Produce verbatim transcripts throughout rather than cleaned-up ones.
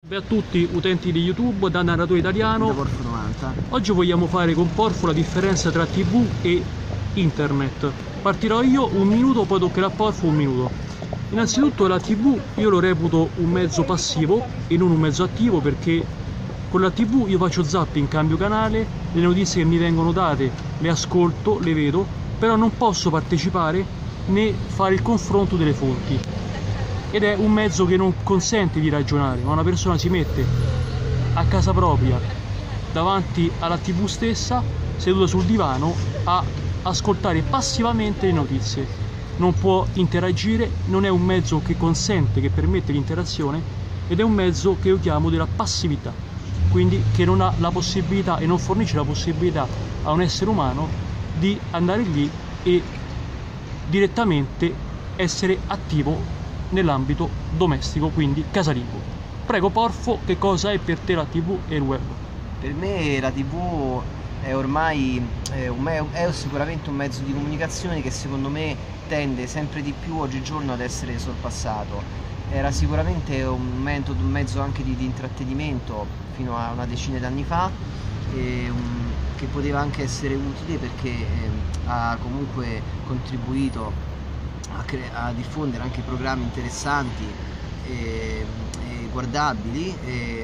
Salve a tutti utenti di YouTube, da Narratore Italiano. Da Porfo novanta. Oggi vogliamo fare con Porfo la differenza tra tivù e internet. Partirò io un minuto, poi toccherà a Porfo un minuto. Innanzitutto la tivù io lo reputo un mezzo passivo e non un mezzo attivo, perché con la tivù io faccio zapping, cambio canale, le notizie che mi vengono date le ascolto, le vedo, però non posso partecipare né fare il confronto delle fonti. Ed è un mezzo che non consente di ragionare, ma una persona si mette a casa propria davanti alla tivù stessa, seduta sul divano, a ascoltare passivamente le notizie. Non può interagire, non è un mezzo che consente, che permette l'interazione, ed è un mezzo che io chiamo della passività, quindi che non ha la possibilità e non fornisce la possibilità a un essere umano di andare lì e direttamente essere attivo nell'ambito domestico, quindi casalingo. Prego Porfo, che cosa è per te la tivù e il web? Per me la tivù è ormai è, un me è sicuramente un mezzo di comunicazione che secondo me tende sempre di più oggigiorno ad essere sorpassato. Era sicuramente un, metodo, un mezzo anche di, di intrattenimento fino a una decina d'anni fa, e, um, che poteva anche essere utile perché eh, ha comunque contribuito A, a diffondere anche programmi interessanti e, e guardabili, e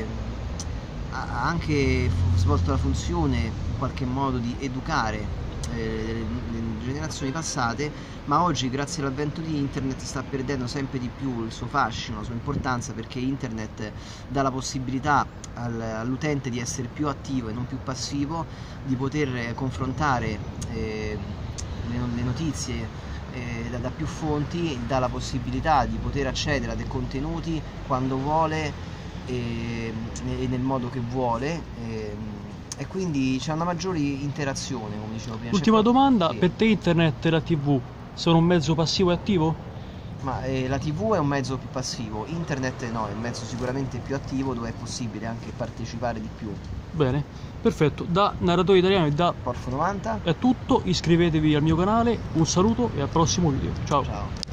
ha anche svolto la funzione in qualche modo di educare eh, le generazioni passate, ma oggi grazie all'avvento di internet sta perdendo sempre di più il suo fascino, la sua importanza, perché internet dà la possibilità al, all'utente di essere più attivo e non più passivo, di poter confrontare eh, le, le notizie Da, da più fonti, dà la possibilità di poter accedere a dei contenuti quando vuole e, e nel modo che vuole, e, e quindi c'è una maggiore interazione, come dicevo prima. Ultima domanda, sì. Per te internet e la tivù sono un mezzo passivo e attivo? Ma eh, la tivù è un mezzo più passivo, internet no, è un mezzo sicuramente più attivo, dove è possibile anche partecipare di più. Bene, perfetto. Da Narratore Italiano e da Porfo novanta è tutto, iscrivetevi al mio canale, un saluto e al prossimo video. Ciao. Ciao.